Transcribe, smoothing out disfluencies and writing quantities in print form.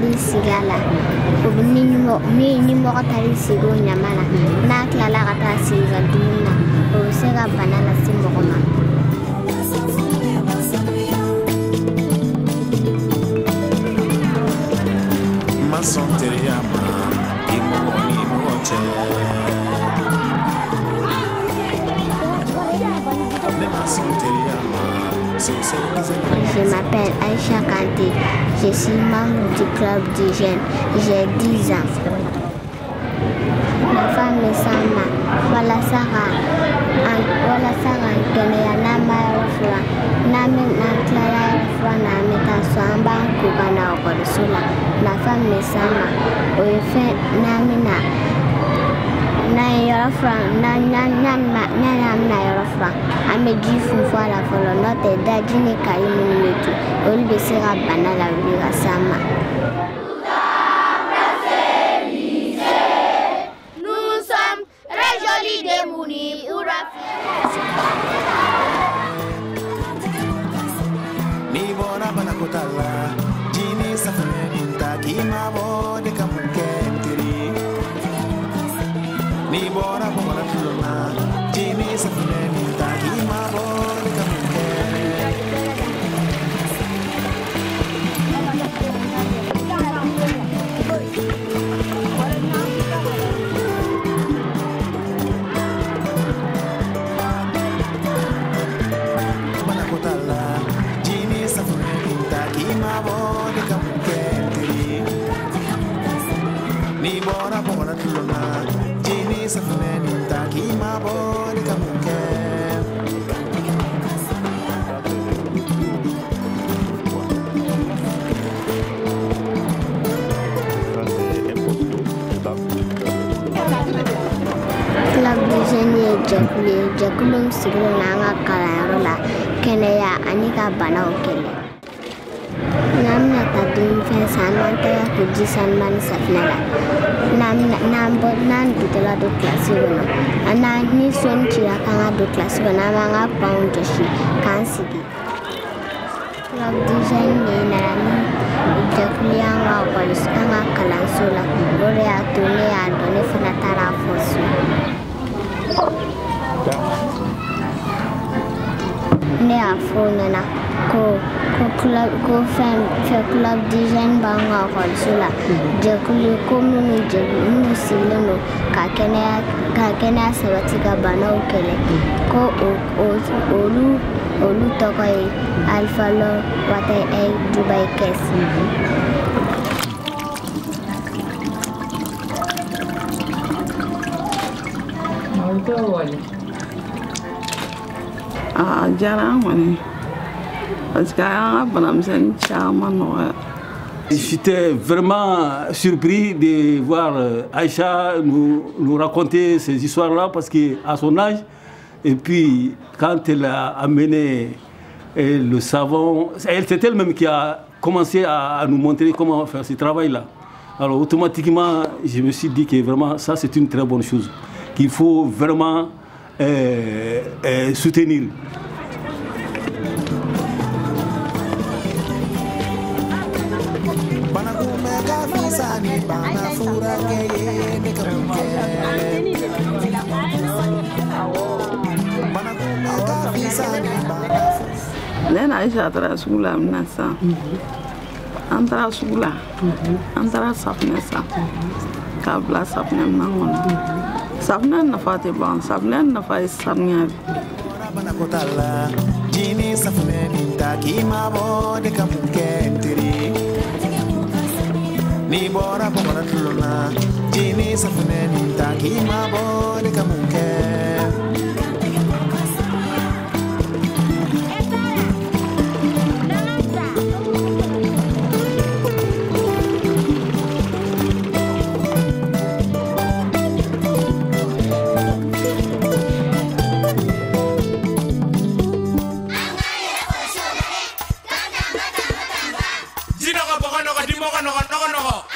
tali sigi la ni mɔgɔ tali sigi o ɲama na n'a tilala ka taa sigi ka dumuni na o bɛ se ka bana lase mɔgɔ ma. Je m'appelle Aïcha Kanté, je suis membre du club du jeune, j'ai 10 ans. Ma femme est Sama, voilà Sarah, Kenya Nama Rafra, Nami Nanklara Rafra, Nami Taswamba, Kubana Okorisula. Ma femme est Sama, Oefe Namina. Na yorofra na yorofra ame jifu fala folo note dajini karimu metu olu be se ka bana la wuli ka sama. Nous sommes très jolis des Mouni ni bona bana kotala jini safane nintaki mabo de kamukentiri ni bora bona tulona jini safane nintaki mabo de kamukentiri bana kotala jini safane nintaki mabo de kamukentiri ni bora bona tulona jini safane nintaki mabo de kamukentiri. Club du jeune ye jɛkulu sigilen na an ka kalanyɔrɔ la kɛnɛya ani ka banaw kɛlɛ. N'an bɛna taa dumunifɛn san an b'an tɛgɛ ko ji sanuman ni safinɛ la. N'an dutɔla don kilasi kɔnɔ ni sɔnni cira k'an ka don kilasi kɔnɔ an b'an ka panw jɔsi k'an sigi. Club du jeune de nana ni jɛkulu ye an ka kalanso la o de y'a to ne y'a dɔn ne fana taara fɔ so. Ne y'a fɔ o ɲɛna ko club du jeune b'an ka ekɔliso la jɛkulu ko minnu sigilen don ka kɛnɛya sabati ka banaw kɛlɛ ko olu tɔgɔ ye Alpha Lord Water Aid Dubai Kes. J'étais vraiment surpris de voir Aïcha nous raconter ces histoires-là parce qu'à son âge, et puis quand elle a amené le savon, c'est elle-même qui a commencé à nous montrer comment faire ce travail-là. Alors automatiquement, je me suis dit que vraiment ça c'est une très bonne chose, qu'il faut vraiment soutenir. Nena Aïcha taara sugu la mina san an taara sugu la an taara safunɛ san k'a bila safunɛ minan kɔnɔ safunɛ nafa tɛ ban safunɛ nafa ye sanuya de. Bana kotala jini safane nintaki mabo de kamukentiri ni bora bona tulona jini safane nintaki mabo de kamukentiri. Jina ka baka no ka di mo ka no ka no ka no.